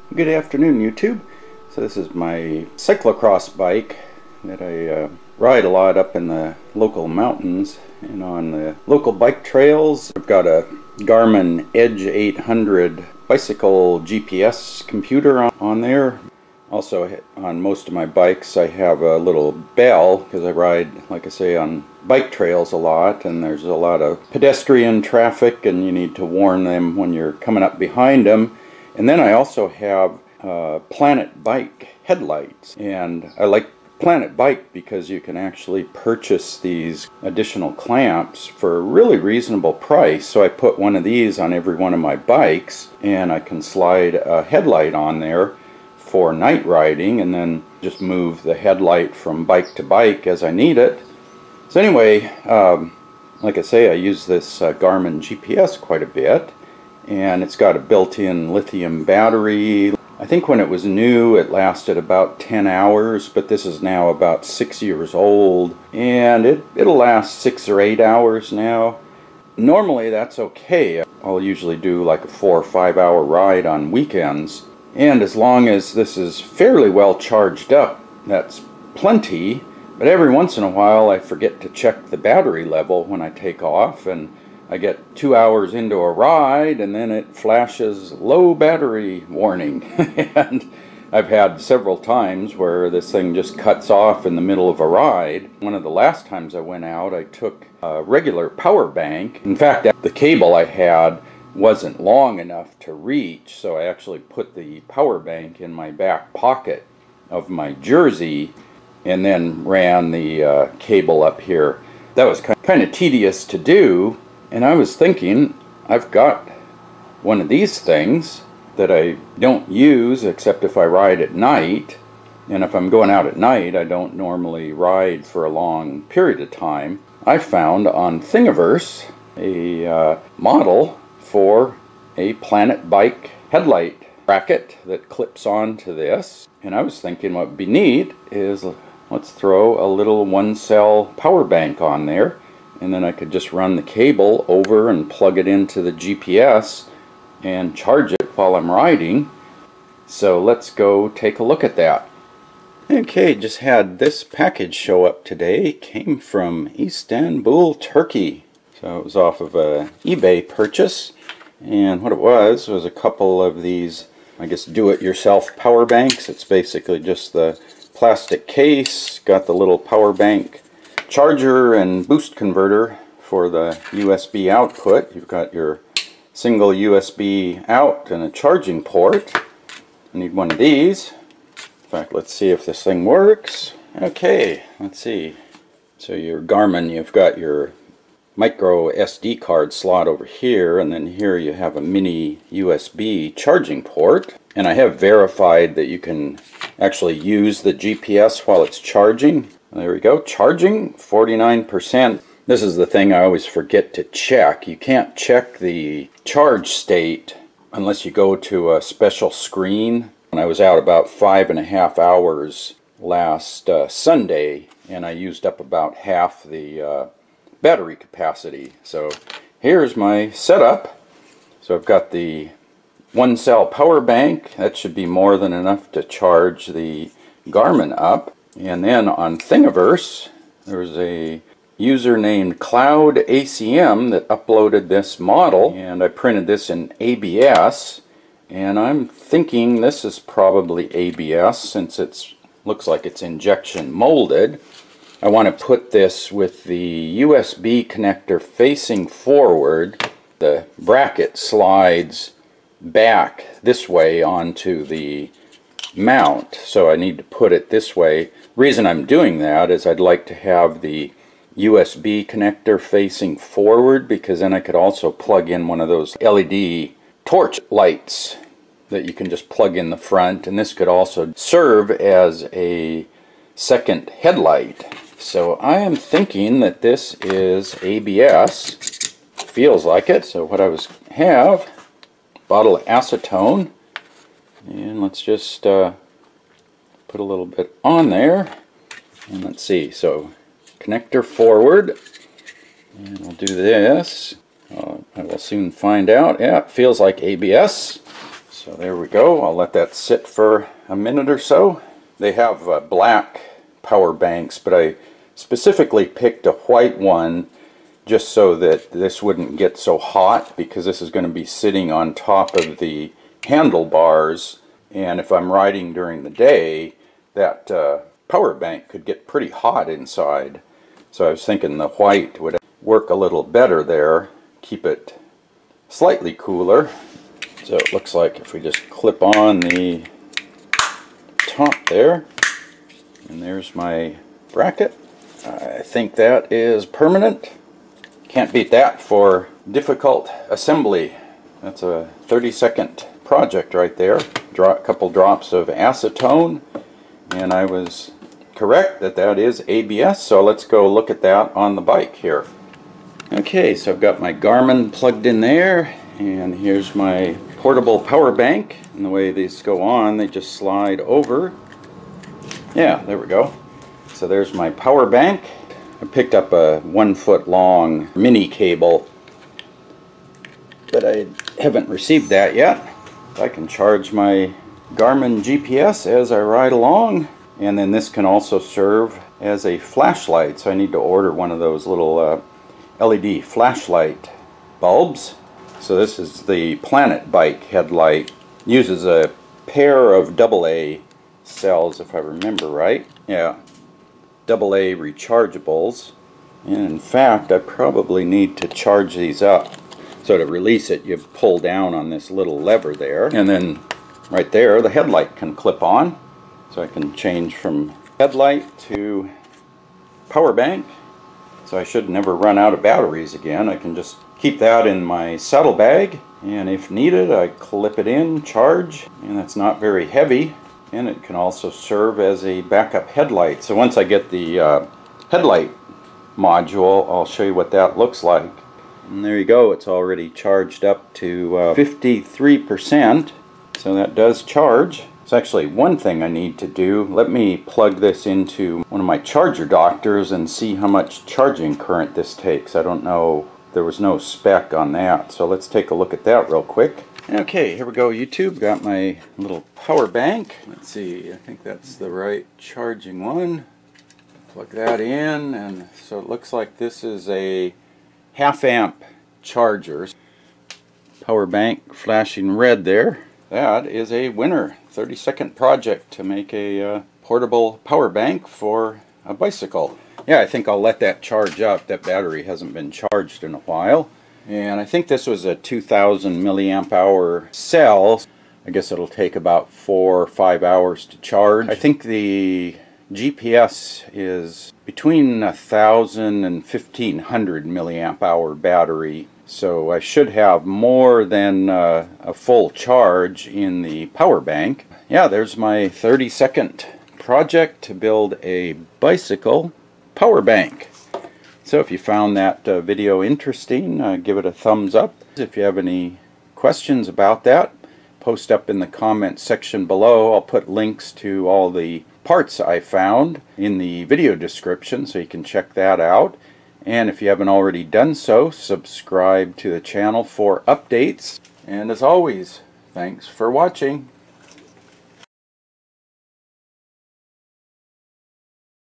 Good afternoon, YouTube. So this is my cyclocross bike that I ride a lot up in the local mountains and on the local bike trails. I've got a Garmin Edge 800 bicycle GPS computer on there. Also on most of my bikes I have a little bell because I ride, like I say, on bike trails a lot, and there's a lot of pedestrian traffic and you need to warn them when you're coming up behind them. And then I also have PlanetBike headlights, and I like PlanetBike because you can actually purchase these additional clamps for a really reasonable price. So I put one of these on every one of my bikes, and I can slide a headlight on there for night riding and then just move the headlight from bike to bike as I need it. So anyway, like I say, I use this Garmin GPS quite a bit, and it's got a built-in lithium battery. I think when it was new it lasted about 10 hours, but this is now about 6 years old, and it'll last 6 or 8 hours now. Normally that's okay. I'll usually do like a 4 or 5 hour ride on weekends, and as long as this is fairly well charged up, that's plenty. But every once in a while I forget to check the battery level when I take off, and I get 2 hours into a ride and then it flashes low battery warning. And I've had several times where this thing just cuts off in the middle of a ride. One of the last times I went out, I took a regular power bank. In fact, the cable I had wasn't long enough to reach, so I actually put the power bank in my back pocket of my jersey and then ran the cable up here. That was kind of tedious to do. And I was thinking, I've got one of these things that I don't use except if I ride at night. And if I'm going out at night, I don't normally ride for a long period of time. I found on Thingiverse a model for a PlanetBike headlight bracket that clips onto this. And I was thinking what would be neat is let's throw a little 1-cell power bank on there, and then I could just run the cable over and plug it into the GPS and charge it while I'm riding. So let's go take a look at that. Okay, just had this package show up today. Came from Istanbul, Turkey. So it was off of a eBay purchase, and what it was a couple of these, I guess, do-it-yourself power banks. It's basically just the plastic case, got the little power bank charger and boost converter for the USB output. You've got your single USB out and a charging port. I need one of these. In fact, let's see if this thing works. Okay, let's see. So your Garmin, you've got your micro SD card slot over here, and then here you have a mini USB charging port. And I have verified that you can actually use the GPS while it's charging. There we go, charging 49%. This is the thing I always forget to check. You can't check the charge state unless you go to a special screen. And I was out about 5.5 hours last Sunday, and I used up about half the battery capacity. So here's my setup. So I've got the 1-cell power bank. That should be more than enough to charge the Garmin up. And then on Thingiverse, there's a user named Cloud ACM that uploaded this model, and I printed this in ABS, and I'm thinking this is probably ABS since it looks like it's injection molded. I want to put this with the USB connector facing forward. The bracket slides back this way onto the mount, so I need to put it this way. Reason I'm doing that is I'd like to have the USB connector facing forward, because then I could also plug in one of those LED torch lights that you can just plug in the front, and this could also serve as a second headlight. So I am thinking that this is ABS. Feels like it. So what I have, bottle of acetone, and let's just put a little bit on there, and let's see. So connector forward, and we'll do this. I will soon find out. Yeah, it feels like ABS. So there we go. I'll let that sit for a minute or so. They have black power banks, but I specifically picked a white one just so that this wouldn't get so hot, because this is going to be sitting on top of the handlebars, and if I'm riding during the day, that power bank could get pretty hot inside. So I was thinking the white would work a little better there, keep it slightly cooler. So it looks like if we just clip on the top there, and there's my bracket. I think that is permanent. Can't beat that for difficult assembly. That's a 30-second project right there. A couple drops of acetone, and I was correct that that is ABS, so let's go look at that on the bike here. Okay, so I've got my Garmin plugged in there, and here's my portable power bank. And the way these go on, they just slide over. Yeah, there we go. So there's my power bank. I picked up a 1-foot long mini cable, but I haven't received that yet. I can charge my Garmin GPS as I ride along, and then this can also serve as a flashlight. So I need to order one of those little LED flashlight bulbs. So this is the PlanetBike headlight. Uses a pair of AA cells, if I remember right. Yeah. AA rechargeables, and in fact I probably need to charge these up. So to release it, you pull down on this little lever there, and then right there the headlight can clip on, so I can change from headlight to power bank. So I should never run out of batteries again. I can just keep that in my saddlebag, and if needed I clip it in, charge, and it's not very heavy. And it can also serve as a backup headlight. So once I get the headlight module, I'll show you what that looks like. And there you go, it's already charged up to 53%. So that does charge. There's actually one thing I need to do. Let me plug this into one of my charger adapters and see how much charging current this takes. I don't know, there was no spec on that. So let's take a look at that real quick. Okay, here we go, YouTube. Got my little power bank. Let's see, I think that's the right charging one. Plug that in, and so it looks like this is a 1/2 amp charger. Power bank flashing red there. That is a winner. 30-second project to make a portable power bank for a bicycle. Yeah, I think I'll let that charge up. That battery hasn't been charged in a while. And I think this was a 2000 milliamp hour cell. I guess it'll take about 4 or 5 hours to charge. I think the GPS is between 1000 and 1500 milliamp hour battery. So I should have more than a full charge in the power bank. Yeah, there's my 30-second project to build a bicycle power bank. So if you found that video interesting, give it a thumbs up. If you have any questions about that, post up in the comments section below. I'll put links to all the parts I found in the video description, so you can check that out. And if you haven't already done so, subscribe to the channel for updates. And as always, thanks for watching.